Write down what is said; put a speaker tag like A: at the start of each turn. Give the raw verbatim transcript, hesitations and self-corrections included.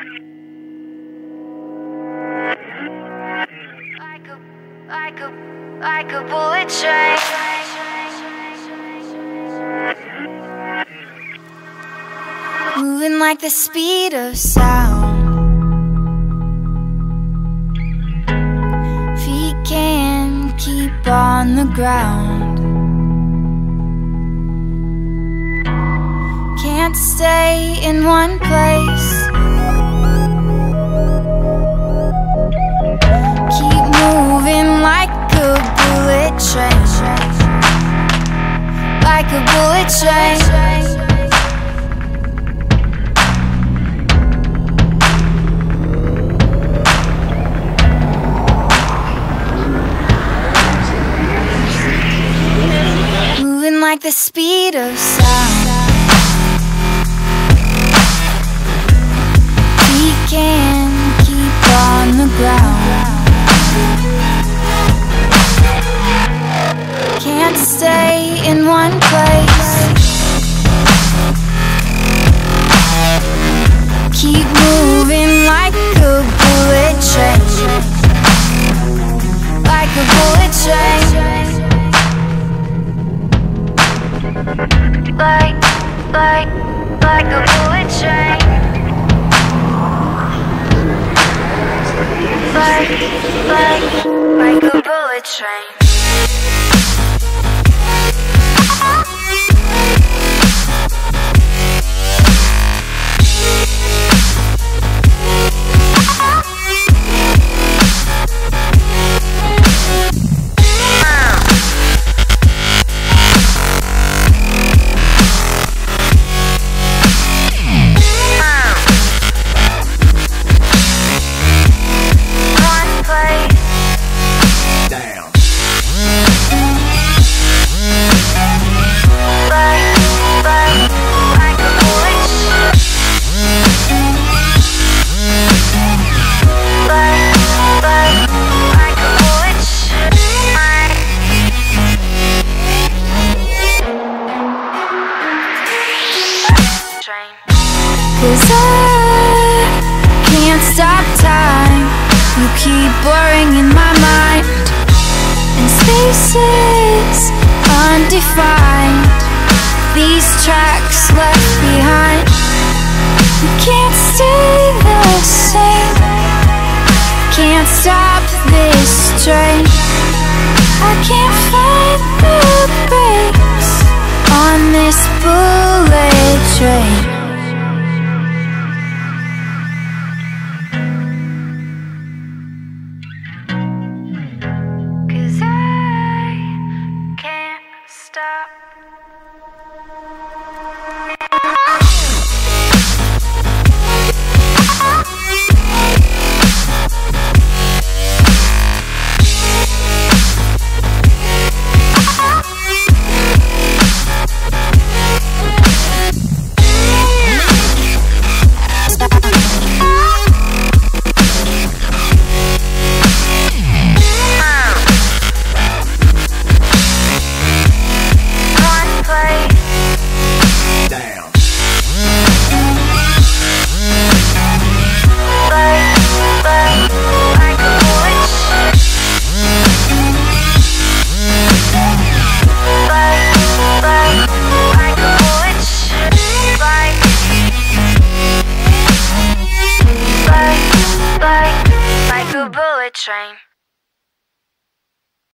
A: Like a, like a, like a bullet train. Moving like the speed of sound. Feet can't keep on the ground. Can't stay in one place. Keep moving like a bullet train. Like a bullet train. Moving like the speed of sound. Feet can't keep on the ground. Can't stay in one place. Keep moving like a bullet train. Like a bullet train. Like, like, like a bullet train. Like, like, like a bullet train. Cause I can't stop time. You keep blurring in my mind, and spaces undefined. These tracks left behind. You can't stay the same. Can't stop this train. I can't find the brakes on this bullet train. Stop. Like a bullet train.